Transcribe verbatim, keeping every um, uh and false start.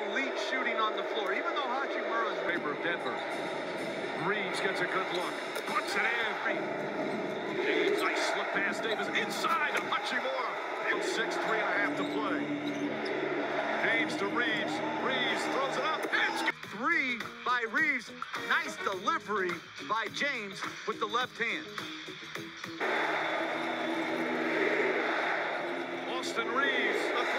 elite shooting on the floor, even though Hachimura is favor of Denver. Reeves gets a good look. Puts it in. James, nice slip past Davis. Inside to Hachimura. Six, three and a half to play. James to Reeves. Reeves throws it up. It's three by Reeves. Nice delivery by James with the left hand. Austin Reeves.